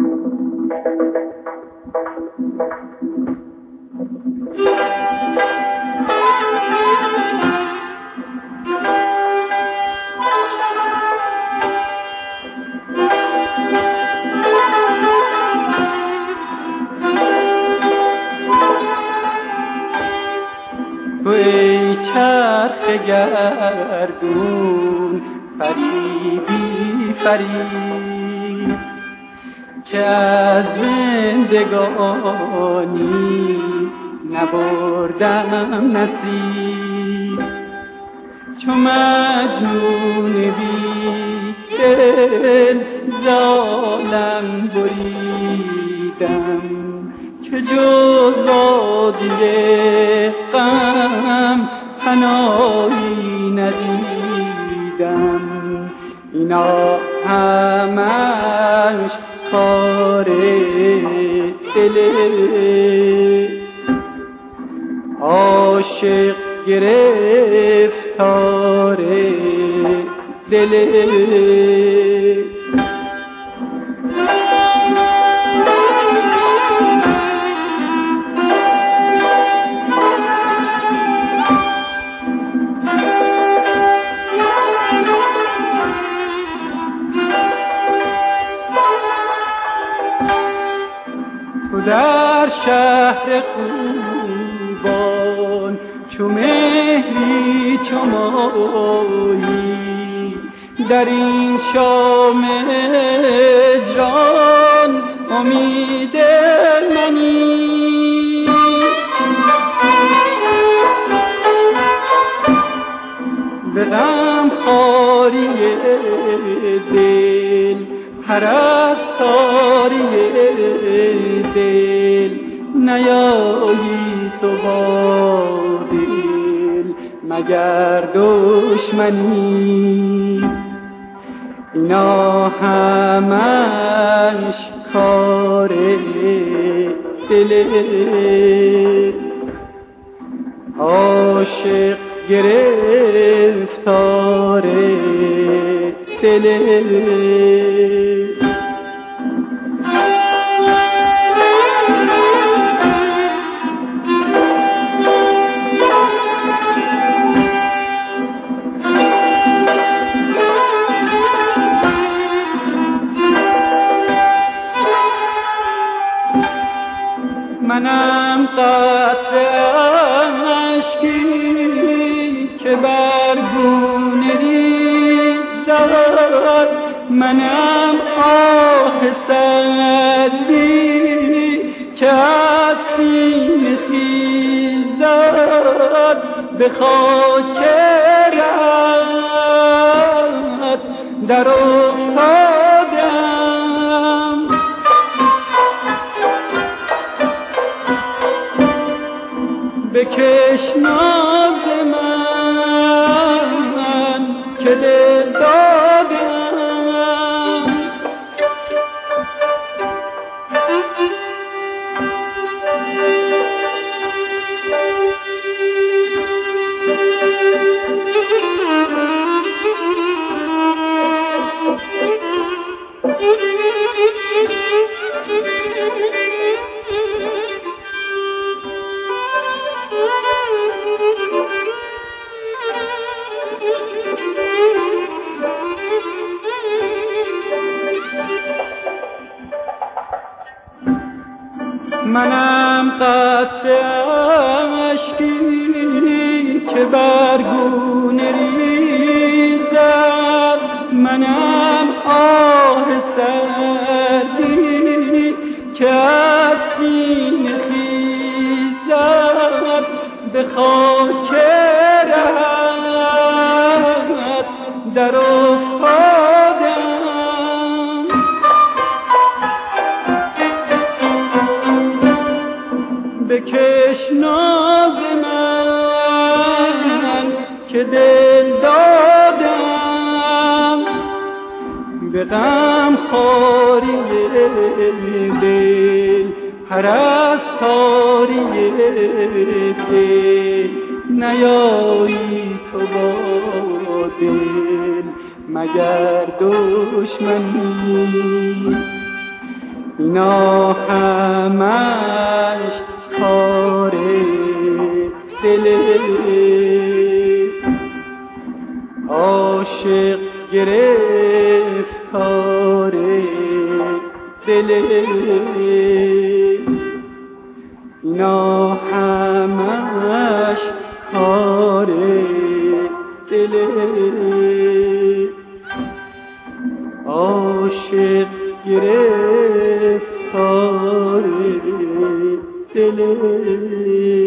ای چرخ گردون فریبی فریب که از زندگانی نبردم نصیب، چو مجنون بی دل زالم بریدم که جز وادی غم پناهی ندیدم. اینا همش کار دل عاشق گرفتار دل. تو در شهر خوبان چو مهری چو مایی، در این شام هجران امید منی. به غم خواری دل پرستاری دل نیایی تو با دل مگر دشمنی. اینا همش کار دل عاشق گرفتار دل. منم قطره اشکی که بر گونه ریزد، منم آه سردی که از سینه خیزد. به خاک رهت در افتادم، بکش ناز من که دل دادم. منم قطره اشکی که بر گونه ریزد، منم آه سردی که از سینه خیزد. به خاک رهت در افتادم، بکش ناز من که دل دادم. به غم خواری دل پرستاری دل نیایی تو با دل مگر دشمنی. اینا همش کار دل عاشق گرفتار دل اینا همش کار دل عاشق گرفتار دل